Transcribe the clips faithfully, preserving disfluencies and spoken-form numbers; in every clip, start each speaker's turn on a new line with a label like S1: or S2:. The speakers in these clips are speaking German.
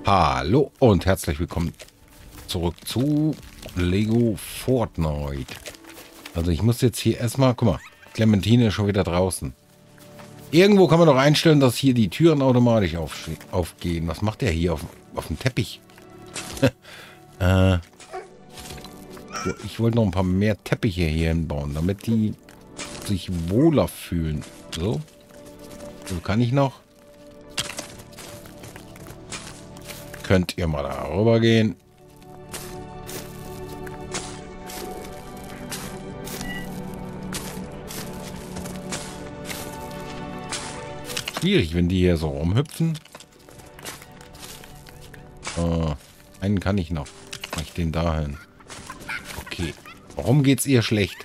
S1: Hallo und herzlich willkommen zurück zu Lego Fortnite. Also ich muss jetzt hier erstmal, guck mal, Clementine ist schon wieder draußen. Irgendwo kann man doch einstellen, dass hier die Türen automatisch auf, aufgehen. Was macht der hier auf, auf dem Teppich? äh, so, ich wollte noch ein paar mehr Teppiche hier hinbauen, damit die sich wohler fühlen. So, so kann ich noch. Könnt ihr mal da rüber gehen. Schwierig, wenn die hier so rumhüpfen. Äh, einen kann ich noch. Mach ich den dahin. Okay. Warum geht's ihr schlecht?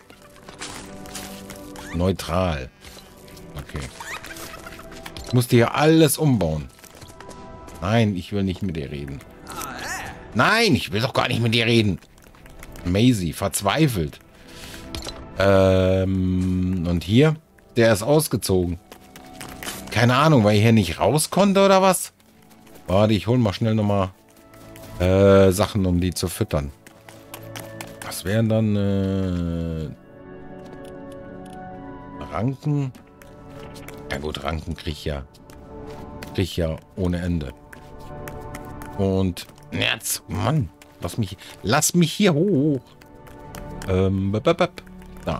S1: Neutral. Okay. Ich musste hier alles umbauen. Nein, ich will nicht mit dir reden. Nein, ich will doch gar nicht mit dir reden. Maisie, verzweifelt. Ähm, und hier? Der ist ausgezogen. Keine Ahnung, weil ich hier nicht raus konnte oder was? Warte, ich hole mal schnell nochmal äh, Sachen, um die zu füttern. Was wären dann äh, Ranken? Ja gut, Ranken krieg ich ja. Krieg ich ja ohne Ende. Und jetzt, Mann, lass mich, lass mich hier hoch. Ähm, bap, bap, bap. Da.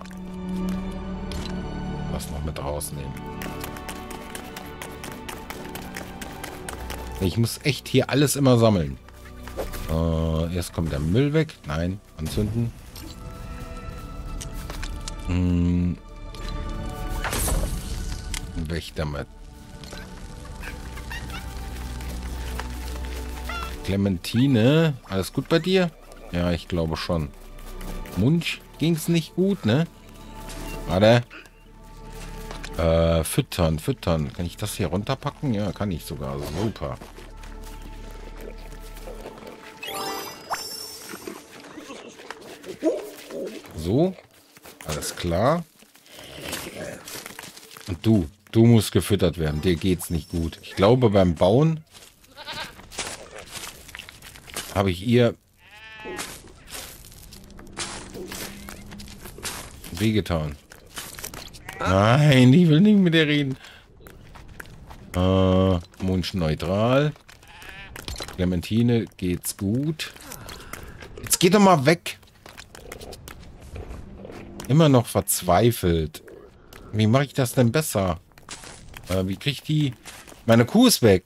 S1: Was noch mit rausnehmen. Ich muss echt hier alles immer sammeln. Äh, erst kommt der Müll weg. Nein, anzünden. Hm. Weg damit. Clementine, alles gut bei dir? Ja, ich glaube schon. Munch ging es nicht gut, ne? Warte. Äh, füttern, füttern. Kann ich das hier runterpacken? Ja, kann ich sogar. Super. So. Alles klar. Und du, du musst gefüttert werden. Dir geht's nicht gut. Ich glaube, beim Bauen habe ich ihr wehgetan. Nein, ich will nicht mit dir reden. Äh, Munch neutral. Clementine geht's gut. Jetzt geht doch mal weg. Immer noch verzweifelt. Wie mache ich das denn besser? Äh, wie kriege ich die... Meine Kuh ist weg.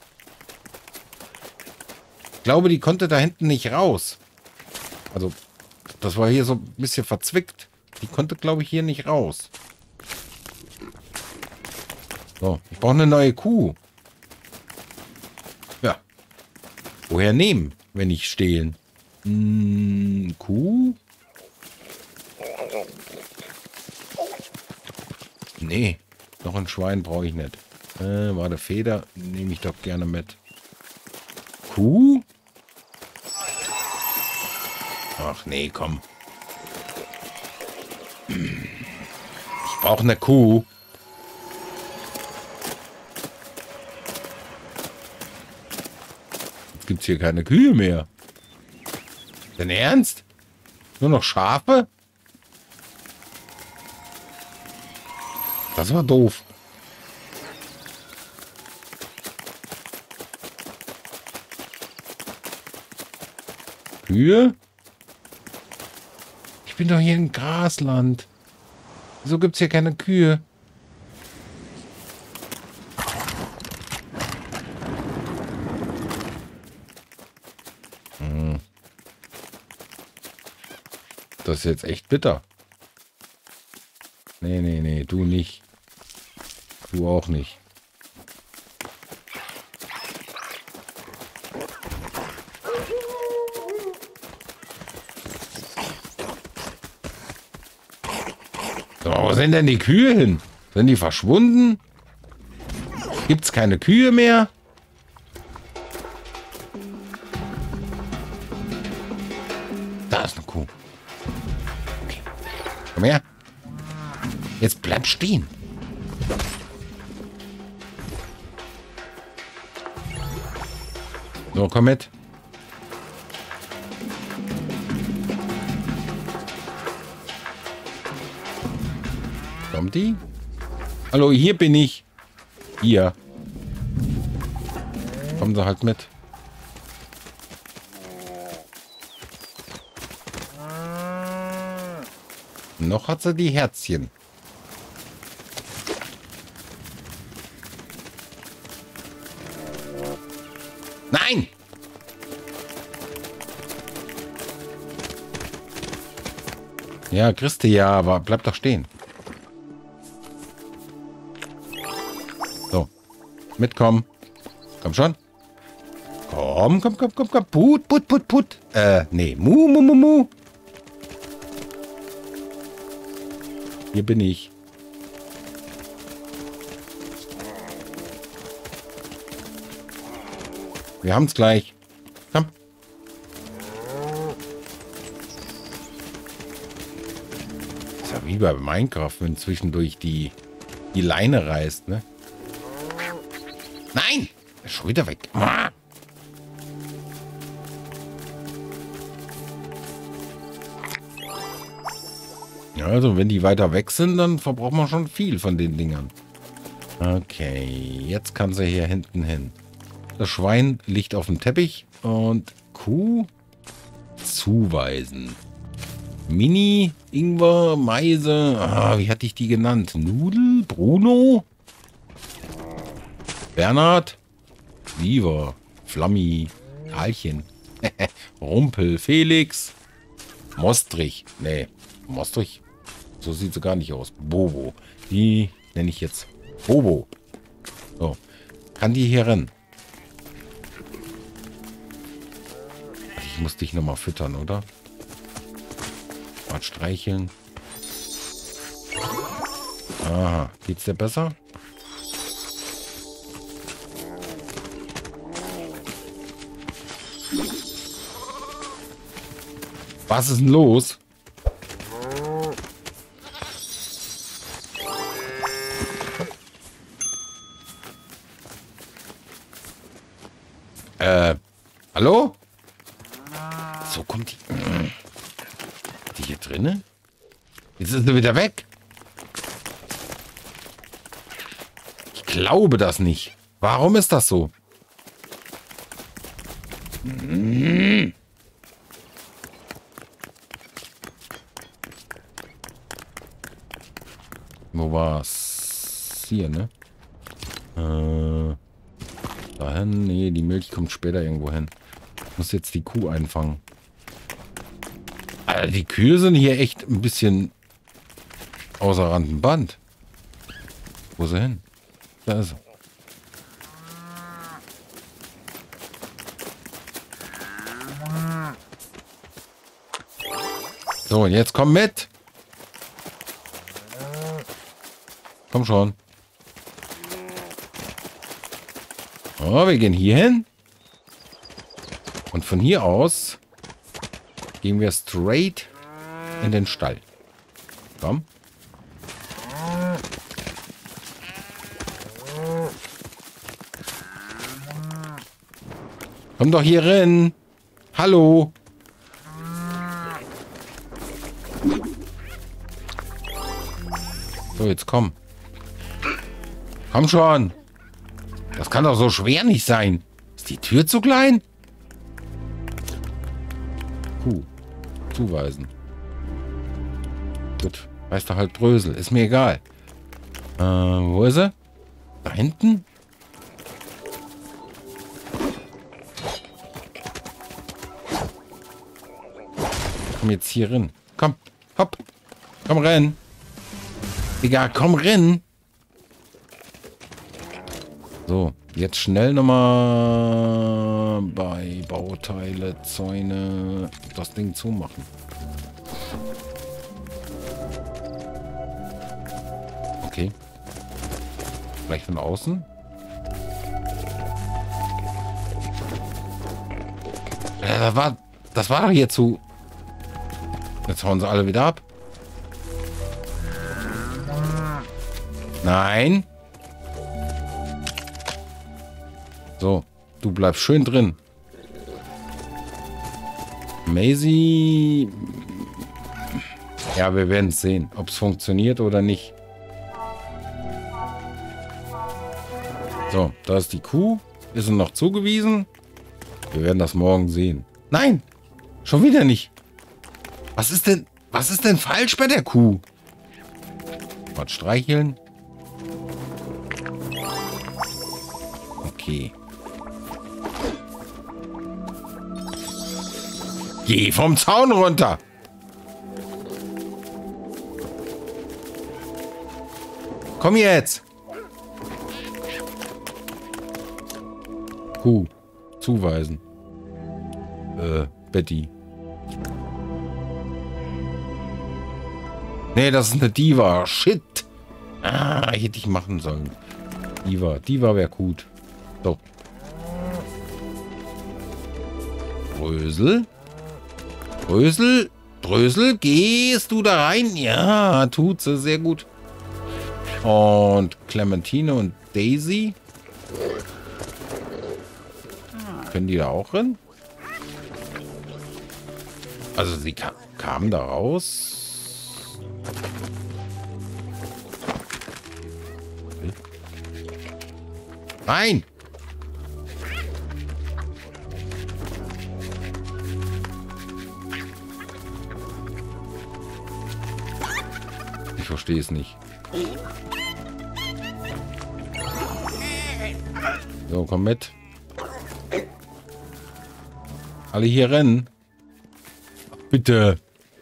S1: Ich glaube, die konnte da hinten nicht raus. Also, das war hier so ein bisschen verzwickt. Die konnte, glaube ich, hier nicht raus. So, ich brauche eine neue Kuh. Ja. Woher nehmen, wenn nicht stehlen? Hm, Kuh? Nee, noch ein Schwein brauche ich nicht. Äh, warte, Feder nehme ich doch gerne mit. Kuh? Ach nee, komm. Ich brauche eine Kuh. Jetzt gibt es hier keine Kühe mehr. Dein Ernst? Nur noch Schafe? Das war doof. Kühe? Ich bin doch hier im Grasland. Wieso gibt es hier keine Kühe? Hm. Das ist jetzt echt bitter. Nee, nee, nee, du nicht. Du auch nicht. So, wo sind denn die Kühe hin? Sind die verschwunden? Gibt es keine Kühe mehr? Da ist eine Kuh. Okay. Komm her. Jetzt bleib stehen. So, komm mit. Kommt die? Hallo, hier bin ich. Hier. Kommen Sie halt mit. Noch hat sie die Herzchen. Nein! Ja, Christi, ja, aber bleib doch stehen. So. Mitkommen. Komm schon. Komm, komm, komm, komm, komm. Put, put, put, put. Äh, nee. Mu, mu, mu, mu. Hier bin ich. Wir haben's gleich. Komm. Ist ja wie bei Minecraft, wenn zwischendurch die, die Leine reißt, ne? Nein! Ist schon wieder weg. Ah! Ja, also wenn die weiter weg sind, dann verbraucht man schon viel von den Dingern. Okay, jetzt kann sie hier hinten hin. Das Schwein liegt auf dem Teppich und Kuh zuweisen. Mini, Ingwer, Meise. Ah, wie hatte ich die genannt? Nudel, Bruno, Bernhard, Viva, Flammi, Karlchen, Rumpel, Felix, Mostrich. Nee, Mostrich. So sieht sie gar nicht aus. Bobo. Die nenne ich jetzt Bobo. So. Kann die hier rennen? Ich muss dich nochmal füttern, oder? Mal streicheln. Aha. Geht's dir besser? Was ist denn los? Äh, hallo? So kommt die. Die hier drinnen? Jetzt ist sie wieder weg. Ich glaube das nicht. Warum ist das so? Hm. Wo war's? Hier, ne? Äh, dahin. Nee, die Milch kommt später irgendwo hin. Ich muss jetzt die Kuh einfangen. Alter, die Kühe sind hier echt ein bisschen außer Rand und Band. Wo ist sie hin? Da ist sie. So, und jetzt komm mit. Komm schon. Oh, wir gehen hier hin. Und von hier aus gehen wir straight in den Stall. Komm. Komm doch hier rein. Hallo. So, jetzt komm. Komm schon. Das kann doch so schwer nicht sein. Ist die Tür zu klein? Kuh. Zuweisen. Gut. Weißt du halt Brösel. Ist mir egal. Äh, wo ist sie? Da hinten? Komm jetzt hier rein. Komm. Hopp. Komm rein. Digga, komm rein. So, jetzt schnell nochmal bei Bauteile, Zäune, das Ding zumachen. Okay. Vielleicht von außen. Ja, das war, das war doch hier zu. Jetzt hauen sie alle wieder ab. Nein. So, du bleibst schön drin. Maisie... Ja, wir werden es sehen, ob es funktioniert oder nicht. So, da ist die Kuh. Ist sie noch zugewiesen? Wir werden das morgen sehen. Nein! Schon wieder nicht. Was ist denn... Was ist denn falsch bei der Kuh? Mal streicheln. Okay. Geh vom Zaun runter! Komm jetzt! Kuh. Zuweisen. Äh, Betty. Nee, das ist eine Diva. Shit. Ah, hätte ich machen sollen. Diva. Diva wäre gut. So. Brösel. Brösel. Brösel. Gehst du da rein? Ja, tut sie. Sehr gut. Und Clementine und Daisy. Können die da auch rein? Also sie kam, kamen da raus. Nein! Ich verstehe es nicht. So, komm mit. Alle hier rennen. Bitte.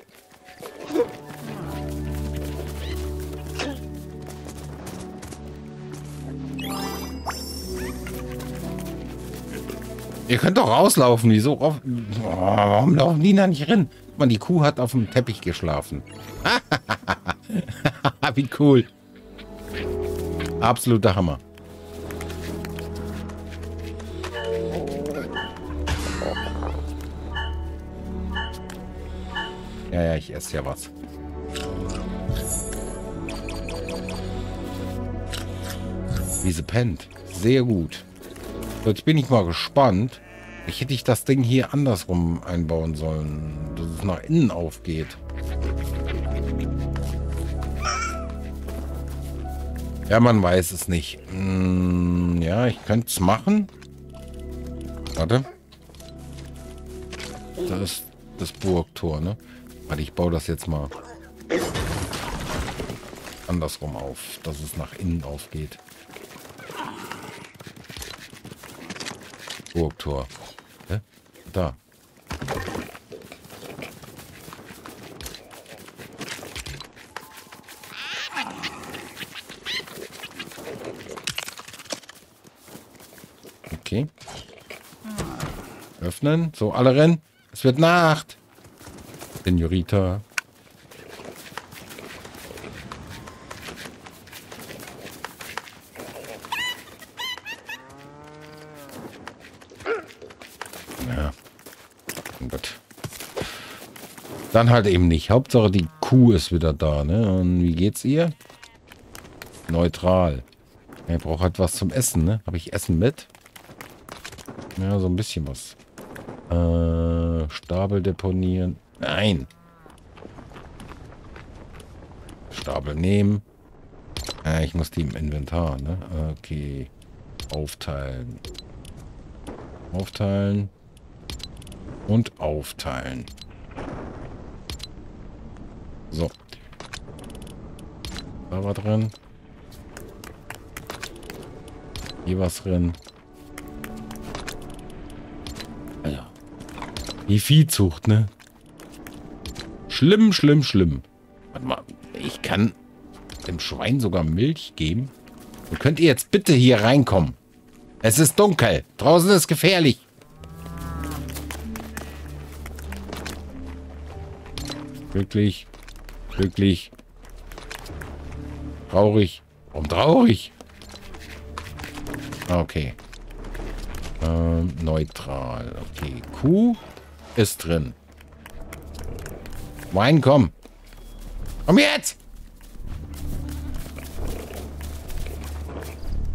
S1: Ihr könnt doch rauslaufen. Wieso? Oh, warum laufen die da nicht rein? Man, die Kuh hat auf dem Teppich geschlafen. Wie cool. Absoluter Hammer. Ja, ja, ich esse ja was. Wie sie pennt. Sehr gut. So, jetzt bin ich mal gespannt. Ich hätte ich das Ding hier andersrum einbauen sollen, dass es nach innen aufgeht. Ja, man weiß es nicht. Hm, ja, ich könnte es machen. Warte. Das ist das Burgtor, ne? Warte, ich baue das jetzt mal andersrum auf, dass es nach innen aufgeht. Burgtor. Hä? Da. Okay. Öffnen. So, alle rennen. Es wird Nacht. Senorita. Ja. Gut. Dann halt eben nicht. Hauptsache die Kuh ist wieder da, ne? Und wie geht's ihr? Neutral. Er braucht halt was zum Essen, ne? Habe ich Essen mit? Ja, so ein bisschen was. Äh, Stapel deponieren. Nein. Stapel nehmen. Äh, ich muss die im Inventar, ne? Okay. Aufteilen. Aufteilen. Und aufteilen. So. Da war drin. Hier was drin. Ja. Die Viehzucht, ne? Schlimm, schlimm, schlimm. Warte mal, ich kann dem Schwein sogar Milch geben. Und könnt ihr jetzt bitte hier reinkommen? Es ist dunkel. Draußen ist gefährlich. Glücklich. Glücklich. Traurig. Warum traurig? Okay. Ähm, neutral. Okay. Kuh ist drin. Wein, komm. Komm jetzt!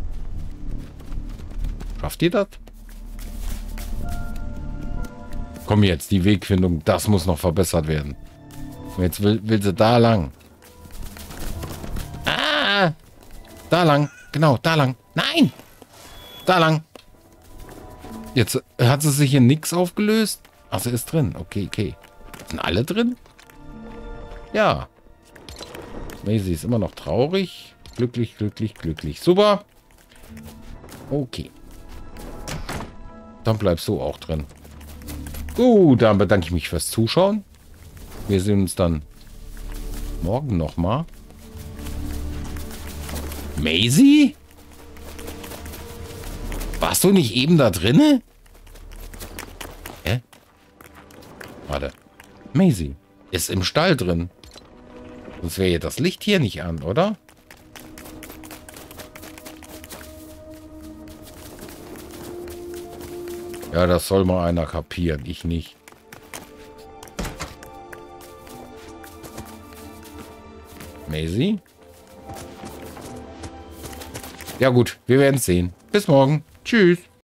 S1: Schafft ihr das? Komm jetzt, die Wegfindung, das muss noch verbessert werden. Und jetzt will, will sie da lang. Ah! Da lang, genau, da lang. Nein! Da lang. Jetzt hat sie sich hier nichts aufgelöst. Ach, sie ist drin. Okay, okay. Sind alle drin? Ja. Maisie ist immer noch traurig. Glücklich, glücklich, glücklich. Super. Okay. Dann bleibst du auch drin. Gut, dann bedanke ich mich fürs Zuschauen. Wir sehen uns dann morgen nochmal. Maisie? Warst du nicht eben da drinne? Hä? Warte. Maisie ist im Stall drin. Sonst wäre ja das Licht hier nicht an, oder? Ja, das soll mal einer kapieren. Ich nicht. Maisie? Ja gut, wir werden es sehen. Bis morgen. Tschüss.